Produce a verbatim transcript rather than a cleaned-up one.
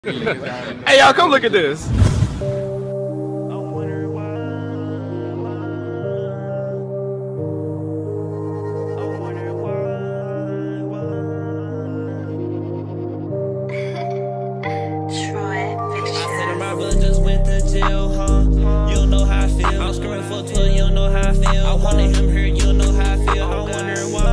Hey, y'all, come look at this. Just went to jail, huh? You don't know how I feel. I'm screaming for twelve, you don't know how I feel. I wanted him here, you don't know how I feel. I wonder why.